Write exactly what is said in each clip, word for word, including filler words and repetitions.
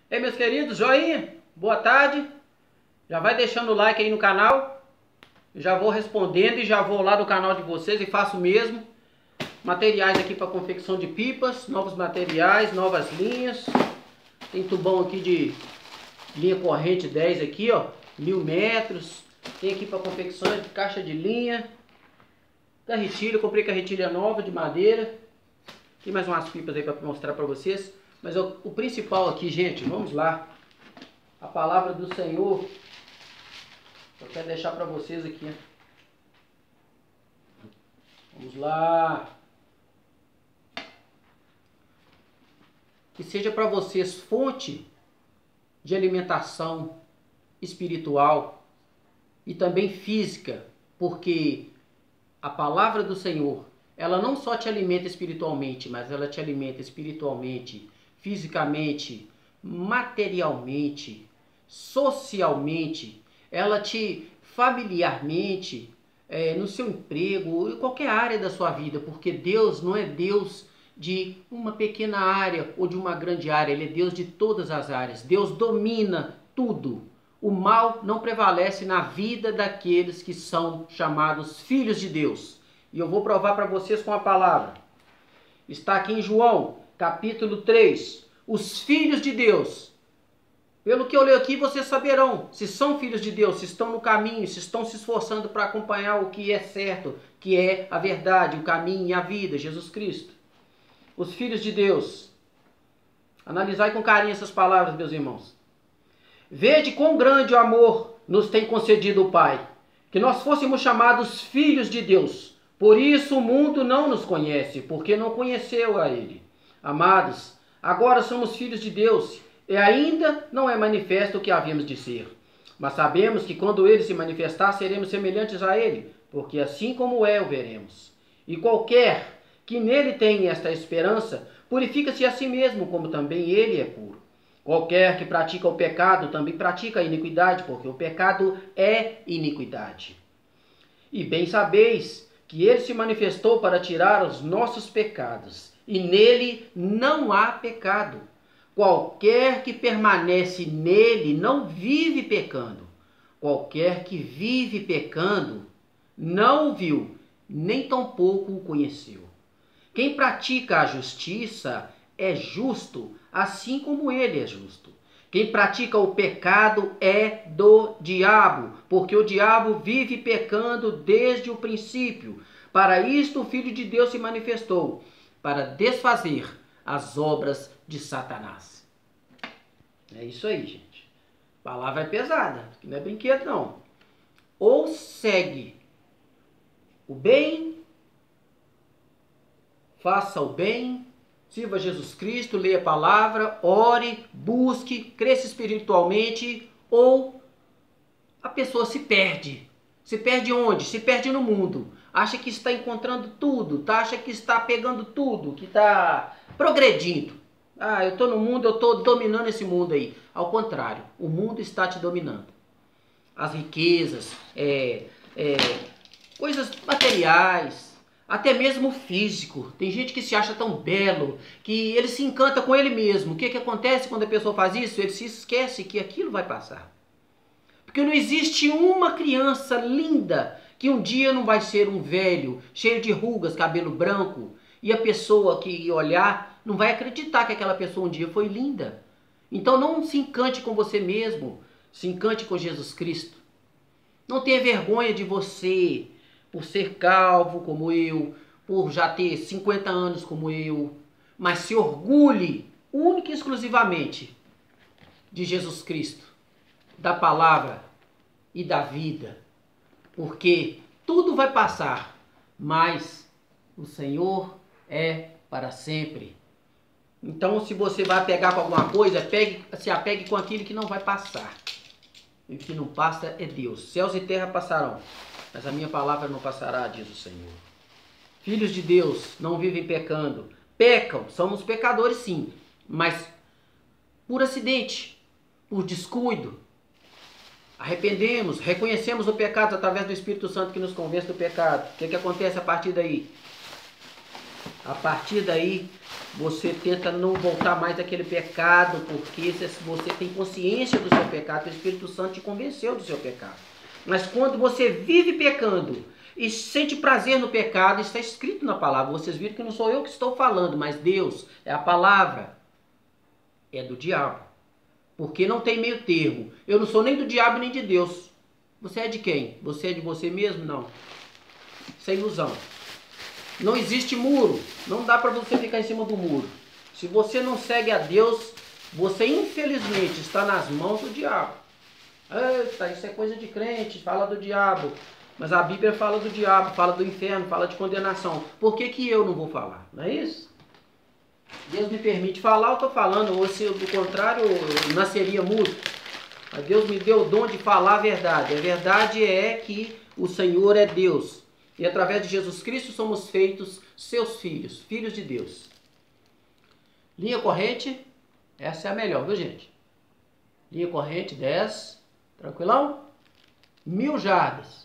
Ei, meus queridos, joinha, boa tarde. Já vai deixando o like aí no canal. Já vou respondendo e já vou lá no canal de vocês e faço o mesmo. Materiais aqui para confecção de pipas, novos materiais, novas linhas. Tem tubão aqui de linha corrente dez aqui, ó, mil metros. Tem aqui para confecções de caixa de linha. Carretilha, eu comprei carretilha nova de madeira. Tem mais umas pipas aí para mostrar para vocês. Mas o, o principal aqui, gente, vamos lá. A palavra do Senhor, eu quero deixar para vocês aqui. Vamos lá. Que seja para vocês fonte de alimentação espiritual e também física, porque a palavra do Senhor, ela não só te alimenta espiritualmente, mas ela te alimenta espiritualmente, fisicamente, materialmente, socialmente, ela te familiarmente, é, no seu emprego, em qualquer área da sua vida, porque Deus não é Deus de uma pequena área ou de uma grande área, Ele é Deus de todas as áreas. Deus domina tudo. O mal não prevalece na vida daqueles que são chamados filhos de Deus. E eu vou provar para vocês com a palavra. Está aqui em João, capítulo três. Os filhos de Deus. Pelo que eu leio aqui, vocês saberão se são filhos de Deus, se estão no caminho, se estão se esforçando para acompanhar o que é certo, que é a verdade, o caminho e a vida, Jesus Cristo. Os filhos de Deus. Analisai com carinho essas palavras, meus irmãos. Vede quão grande o amor nos tem concedido o Pai, que nós fôssemos chamados filhos de Deus. Por isso o mundo não nos conhece, porque não conheceu a Ele. Amados, agora somos filhos de Deus, e ainda não é manifesto o que havíamos de ser. Mas sabemos que quando Ele se manifestar, seremos semelhantes a Ele, porque assim como é, o veremos. E qualquer que nele tem esta esperança, purifica-se a si mesmo, como também Ele é puro. Qualquer que pratica o pecado também pratica a iniquidade, porque o pecado é iniquidade. E bem sabeis que Ele se manifestou para tirar os nossos pecados, e nele não há pecado. Qualquer que permanece nele não vive pecando. Qualquer que vive pecando não o viu, nem tampouco o conheceu. Quem pratica a justiça é justo, assim como ele é justo. Quem pratica o pecado é do diabo, porque o diabo vive pecando desde o princípio. Para isto o Filho de Deus se manifestou, para desfazer as obras de Satanás. É isso aí, gente. A palavra é pesada, que não é brinquedo não. Ou segue o bem, faça o bem, sirva Jesus Cristo, leia a palavra, ore, busque, cresça espiritualmente, ou a pessoa se perde. Se perde onde? Se perde no mundo. Acha que está encontrando tudo, tá? Acha que está pegando tudo, que está progredindo. Ah, eu estou no mundo, eu estou dominando esse mundo aí. Ao contrário, o mundo está te dominando. As riquezas, é, é, coisas materiais, até mesmo físico. Tem gente que se acha tão belo, que ele se encanta com ele mesmo. O que, que acontece quando a pessoa faz isso? Ele se esquece que aquilo vai passar. Porque não existe uma criança linda que um dia não vai ser um velho, cheio de rugas, cabelo branco, e a pessoa que olhar não vai acreditar que aquela pessoa um dia foi linda. Então não se encante com você mesmo, se encante com Jesus Cristo. Não tenha vergonha de você, por ser calvo como eu, por já ter cinquenta anos como eu, mas se orgulhe única e exclusivamente de Jesus Cristo, da palavra e da vida, porque tudo vai passar, mas o Senhor é para sempre. Então, se você vai pegar com alguma coisa, pegue, se apegue com aquilo que não vai passar. E o que não passa é Deus. Céus e terra passarão, mas a minha palavra não passará, diz o Senhor. Filhos de Deus não vivem pecando. Pecam, somos pecadores sim, mas por acidente, por descuido. Arrependemos, reconhecemos o pecado através do Espírito Santo que nos convence do pecado. O que, que acontece a partir daí? A partir daí, você tenta não voltar mais àquele pecado, porque se você tem consciência do seu pecado, o Espírito Santo te convenceu do seu pecado. Mas quando você vive pecando e sente prazer no pecado, está escrito na palavra. Vocês viram que não sou eu que estou falando, mas Deus, é a palavra, é do diabo. Porque não tem meio termo. Eu não sou nem do diabo nem de Deus. Você é de quem? Você é de você mesmo? Não. Isso é ilusão. Não existe muro. Não dá para você ficar em cima do muro. Se você não segue a Deus, você infelizmente está nas mãos do diabo. Eita, isso é coisa de crente, fala do diabo. Mas a Bíblia fala do diabo, fala do inferno, fala de condenação. Por que que eu não vou falar? Não é isso? Deus me permite falar, eu estou falando. Ou se do contrário, eu nasceria mudo. Mas Deus me deu o dom de falar a verdade. A verdade é que o Senhor é Deus. E através de Jesus Cristo somos feitos seus filhos, filhos de Deus. Linha corrente, essa é a melhor, viu gente? Linha corrente dez, tranquilão? Mil jardas.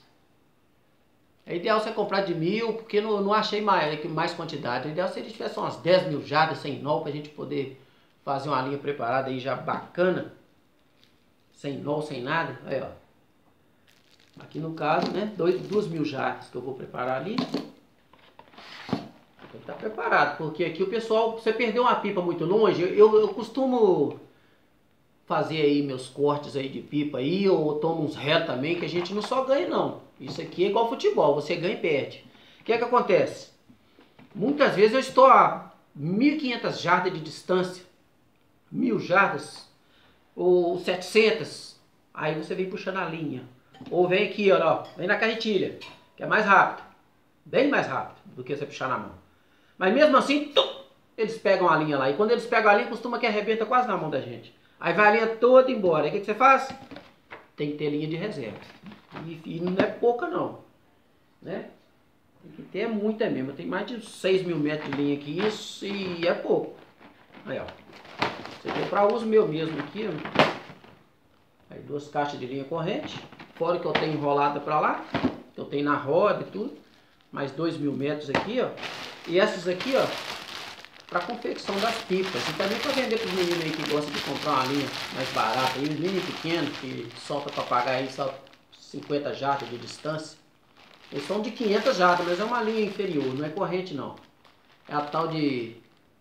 É ideal você comprar de mil, porque não, não achei mais, mais quantidade. É ideal se ele tivesse umas dez mil jardas sem nó, para a gente poder fazer uma linha preparada aí já bacana. Sem nó, sem nada. Aí, ó. Aqui no caso, né, dois, duas mil jardas que eu vou preparar ali. Tem que estar preparado, porque aqui o pessoal, você perdeu uma pipa muito longe, eu, eu costumo fazer aí meus cortes aí de pipa aí, ou tomo uns retos também, que a gente não só ganha não. Isso aqui é igual futebol, você ganha e perde. O que é que acontece? Muitas vezes eu estou a mil e quinhentas jardas de distância, mil jardas, ou setecentas, aí você vem puxando a linha. Ou vem aqui, ó, vem na carretilha, que é mais rápido, bem mais rápido do que você puxar na mão. Mas mesmo assim, tum, eles pegam a linha lá. E quando eles pegam a linha, costuma que arrebenta quase na mão da gente. Aí vai a linha toda embora. Aí o que, que você faz? Tem que ter linha de reserva. E, e não é pouca não, né? Tem que ter muita mesmo. Tem mais de seis mil metros de linha aqui, isso, e é pouco. Aí, ó. Você tem para uso meu mesmo aqui, ó. Aí duas caixas de linha corrente. Fora que eu tenho enrolada para lá, que eu tenho na roda e tudo. Mais dois mil metros aqui, ó. E essas aqui, ó, para confecção das pipas. E também para vender para os meninos aí que gostam de comprar uma linha mais barata, aí, linha pequena, que solta para pagar aí só cinquenta jardas de distância. Eles são de quinhentas jardas, mas é uma linha inferior, não é corrente não. É a tal de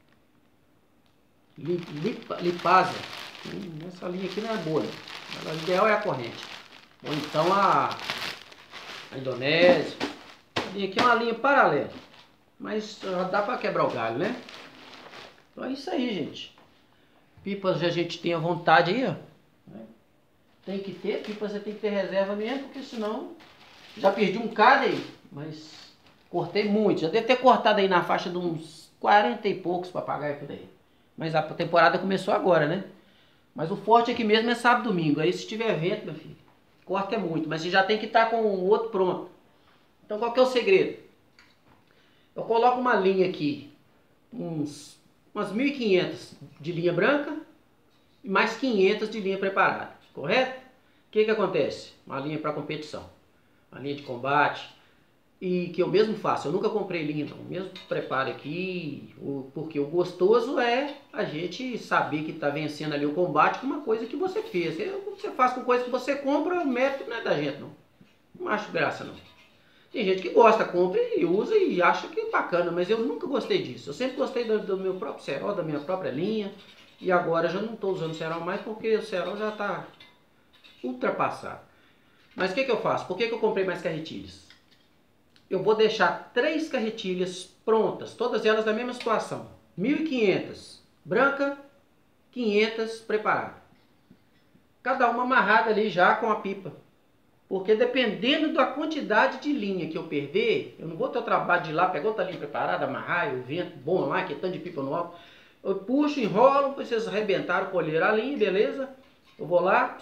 Lipa, Lipasa. Hum, essa linha aqui não é boa, né? O ideal é a corrente. Ou então a, a Indonésia. A linha aqui é uma linha paralela. Mas já dá para quebrar o galho, né? Então é isso aí, gente. Pipas a gente tem à vontade aí, ó. Tem que ter, pipas você tem que ter reserva mesmo, porque senão... Já perdi um cada aí, mas cortei muito. Já devo ter cortado aí na faixa de uns quarenta e poucos papagaios por aí. Mas a temporada começou agora, né? Mas o forte aqui mesmo é sábado e domingo. Aí se tiver vento, meu filho, corta é muito. Mas você já tem que estar com o outro pronto. Então qual que é o segredo? Eu coloco uma linha aqui, uns, umas mil e quinhentas de linha branca e mais quinhentas de linha preparada, correto? O que que acontece? Uma linha para competição, uma linha de combate, e que eu mesmo faço. Eu nunca comprei linha não, mesmo preparo aqui, porque o gostoso é a gente saber que está vencendo ali o combate com uma coisa que você fez. Você faz com coisa que você compra, o mérito não é da gente não. Não acho graça não. Tem gente que gosta, compra e usa e acha que é bacana, mas eu nunca gostei disso. Eu sempre gostei do, do meu próprio cerol, da minha própria linha, e agora já não estou usando cerol mais porque o cerol já está ultrapassado. Mas o que que eu faço? Por que que eu comprei mais carretilhas? Eu vou deixar três carretilhas prontas, todas elas da mesma situação. mil e quinhentas branca, quinhentas preparada. Cada uma amarrada ali já com a pipa. Porque dependendo da quantidade de linha que eu perder, eu não vou ter o trabalho de ir lá, pegar outra linha preparada, amarrar, o vento bom lá, que é tanto de pipa no alto. Eu puxo, enrolo, vocês arrebentaram, colheram a linha, beleza? Eu vou lá,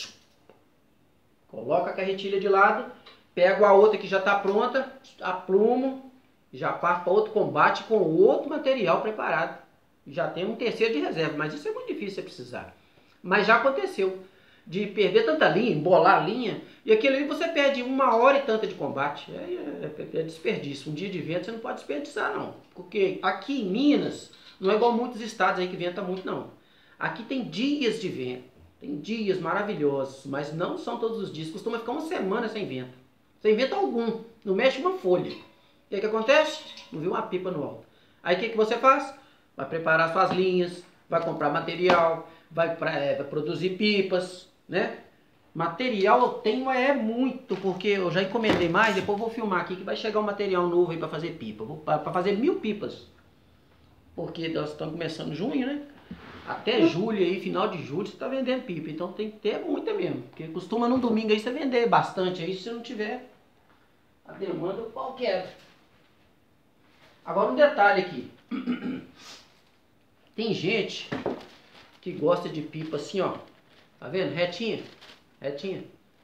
coloco a carretilha de lado, pego a outra que já está pronta, aprumo, já parto para outro combate com outro material preparado. Já tem um terceiro de reserva, mas isso é muito difícil você precisar. Mas já aconteceu de perder tanta linha, embolar a linha, e aquele ali você perde uma hora e tanta de combate. É, é, é desperdício. Um dia de vento você não pode desperdiçar não. Porque aqui em Minas, Não é igual muitos estados aí que venta muito, não. Aqui tem dias de vento, tem dias maravilhosos, mas não são todos os dias. Costuma ficar uma semana sem vento. Sem vento algum, não mexe uma folha. O que que acontece? Não viu uma pipa no alto. Aí o que que você faz? Vai preparar suas linhas, vai comprar material, vai, pra, é, vai produzir pipas, né? Material eu tenho é muito, porque eu já encomendei mais, depois eu vou filmar aqui que vai chegar um material novo aí para fazer pipa. Para fazer mil pipas. Porque nós estamos começando junho, né? Até julho aí, final de julho, você está vendendo pipa. Então tem que ter muita mesmo. Porque costuma num domingo aí você vender bastante aí, se não tiver a demanda, o pau quebra. Agora um detalhe aqui. Tem gente que gosta de pipa assim, ó. Tá vendo? Retinha. Retinha.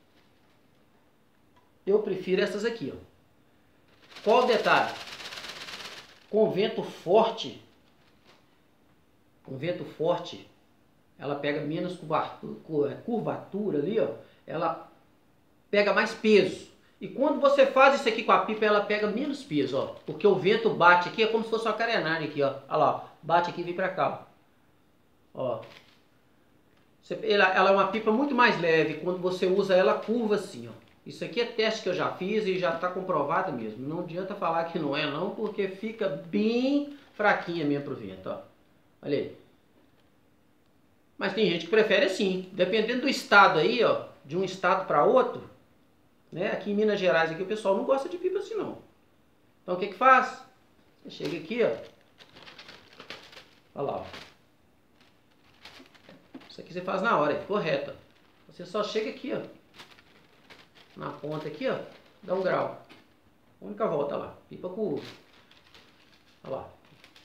Eu prefiro essas aqui, ó. Qual o detalhe? Com vento forte, com vento forte, ela pega menos curvatura, curvatura ali, ó. Ela pega mais peso. E quando você faz isso aqui com a pipa, ela pega menos peso, ó. Porque o vento bate aqui, é como se fosse uma carenagem aqui, ó. Olha lá, ó. Bate aqui e vem pra cá, ó. Ó. Ela, ela é uma pipa muito mais leve. Quando você usa ela, curva assim, ó. Isso aqui é teste que eu já fiz e já está comprovado mesmo. Não adianta falar que não é não, porque fica bem fraquinha mesmo pro vento, ó. Olha aí. Mas tem gente que prefere assim. Dependendo do estado aí, ó. De um estado para outro. Né? Aqui em Minas Gerais aqui, o pessoal não gosta de pipa assim não. Então o que que faz? Você chega aqui, ó. Olha lá, ó. Isso aqui você faz na hora, é correto. Você só chega aqui, ó. Na ponta aqui, ó. Dá um grau. Única volta lá. Pipa curva. Olha lá.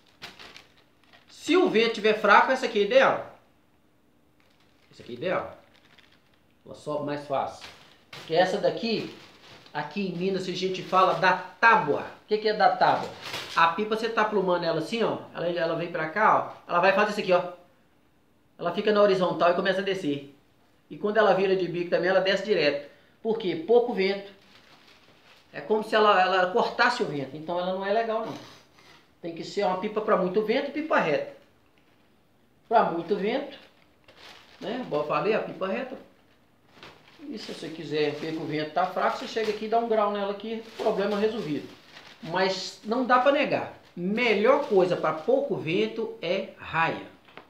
Se o vento estiver fraco, essa aqui é ideal. Essa aqui é ideal. Ela sobe mais fácil. Porque essa daqui, aqui em Minas, a gente fala da tábua. O que que é da tábua? A pipa, você tá plumando ela assim, ó. Ela, ela vem pra cá, ó. Ela vai fazer isso aqui, ó. Ela fica na horizontal e começa a descer. E quando ela vira de bico também, ela desce direto. Por quê? Pouco vento. É como se ela, ela cortasse o vento. Então ela não é legal, não. Tem que ser uma pipa para muito vento e pipa reta. Para muito vento, né? Como eu falei, a pipa reta. E se você quiser ver que o vento está fraco, você chega aqui e dá um grau nela aqui, problema resolvido. Mas não dá para negar. Melhor coisa para pouco vento é raia.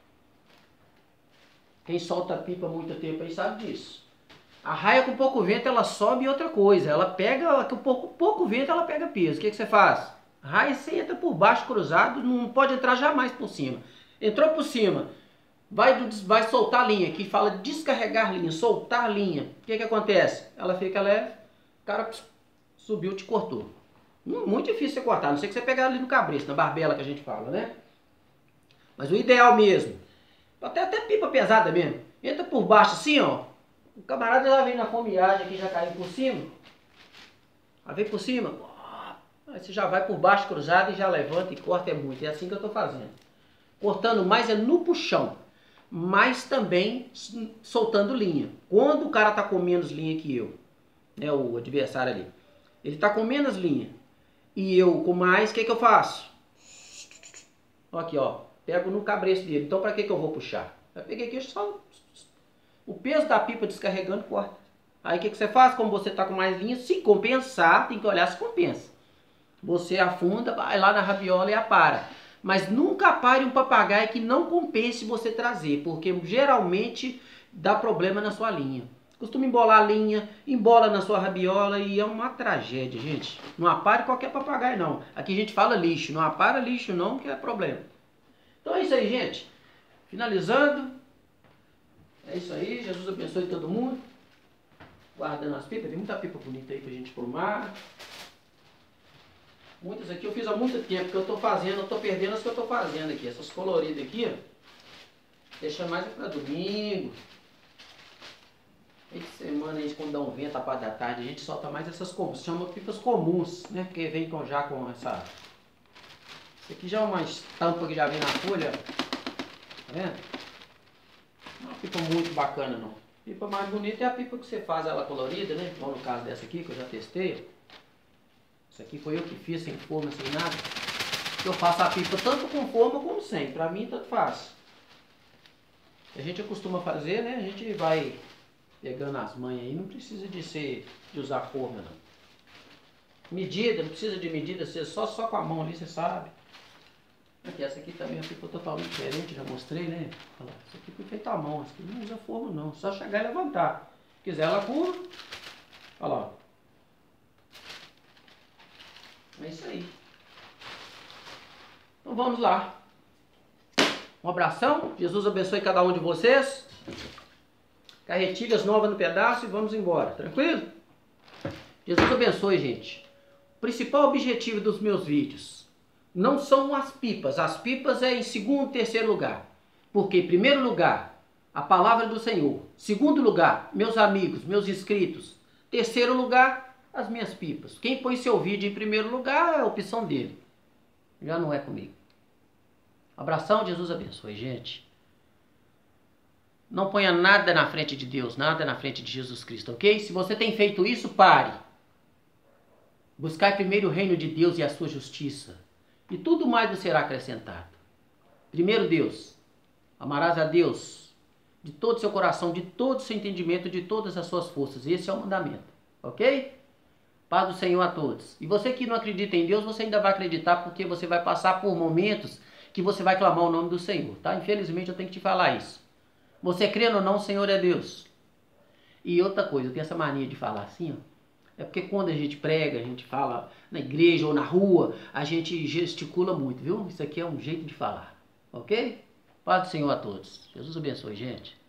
Quem solta a pipa há muito tempo aí sabe disso. A raia com pouco vento ela sobe e outra coisa. Ela pega, com pouco, pouco vento ela pega peso. O que que você faz? Raia você entra por baixo cruzado, não pode entrar jamais por cima. Entrou por cima, vai, vai soltar a linha, que fala descarregar linha, soltar linha. O que que acontece? Ela fica leve, o cara subiu, te cortou. Muito difícil você cortar, a não ser que você pegar ali no cabresto, na barbela que a gente fala, né? Mas o ideal mesmo, até, até pipa pesada mesmo, entra por baixo assim, ó. O camarada já vem na fomeagem aqui, já caiu por cima. Aí vem por cima, aí você já vai por baixo cruzado e já levanta e corta, é muito. É assim que eu estou fazendo. Cortando mais é no puxão, mas também soltando linha. Quando o cara está com menos linha que eu, né, o adversário ali, ele está com menos linha e eu com mais, o que que eu faço? Aqui, ó, pego no cabresto dele. Então para que que eu vou puxar? Eu peguei aqui só o peso da pipa descarregando, corta. Aí o que que você faz? Como você está com mais linha, se compensar, tem que olhar se compensa. Você afunda, vai lá na rabiola e apara. Mas nunca pare um papagaio que não compense você trazer, porque geralmente dá problema na sua linha. Costuma embolar a linha, embola na sua rabiola e é uma tragédia, gente. Não apare qualquer papagaio, não. Aqui a gente fala lixo, não apara lixo não, que é problema. Então é isso aí, gente. Finalizando. É isso aí, Jesus abençoe todo mundo. Guardando as pipas, tem muita pipa bonita aí pra gente plumar. Muitas aqui eu fiz há muito tempo que eu tô fazendo, eu tô perdendo as que eu tô fazendo aqui. Essas coloridas aqui, ó. Deixa mais para domingo. Meio de semana aí, quando dá um vento, a parte da tarde, a gente solta mais essas comuns. Chama pipas comuns, né? Porque vem com, já com essa... Isso aqui já é uma estampa que já vem na folha. Tá vendo? Não é uma pipa muito bacana, não. A pipa mais bonita é a pipa que você faz ela colorida, né? Igual no caso dessa aqui, que eu já testei. Isso aqui foi eu que fiz, sem forma, sem nada. eu faço a pipa tanto com forma como sem. Pra mim, tanto faz. A gente costuma fazer, né? A gente vai pegando as manhas aí. Não precisa de ser de usar forma, não. Medida, não precisa de medida. Você só, só com a mão ali, você sabe. Aqui, essa aqui também é uma pipa totalmente diferente. Já mostrei, né? Olha lá, essa aqui foi feita à mão. Essa aqui não usa forma, não. Só chegar e levantar. Se quiser, ela curva. Olha lá. É isso aí. Então vamos lá. Um abração. Jesus abençoe cada um de vocês. Carretilhas novas no pedaço e vamos embora. Tranquilo? Jesus abençoe, gente. O principal objetivo dos meus vídeos não são as pipas. As pipas é em segundo e terceiro lugar. Porque, em primeiro lugar, a palavra do Senhor. Segundo lugar, meus amigos, meus inscritos. Terceiro lugar, as minhas pipas. Quem põe seu vídeo em primeiro lugar é a opção dele. Já não é comigo. Abração, Jesus abençoe, gente. Não ponha nada na frente de Deus, nada na frente de Jesus Cristo, ok? Se você tem feito isso, pare. Buscai primeiro o reino de Deus e a sua justiça, e tudo mais vos será acrescentado. Primeiro Deus, amarás a Deus de todo o seu coração, de todo o seu entendimento, de todas as suas forças. Esse é o mandamento, ok? Paz do Senhor a todos. E você que não acredita em Deus, você ainda vai acreditar, porque você vai passar por momentos que você vai clamar o nome do Senhor, tá? Infelizmente eu tenho que te falar isso. Você crendo ou não, o Senhor é Deus. E outra coisa, eu tenho essa mania de falar assim, ó. É porque quando a gente prega, a gente fala na igreja ou na rua, a gente gesticula muito, viu? Isso aqui é um jeito de falar, ok? Paz do Senhor a todos. Jesus abençoe, gente.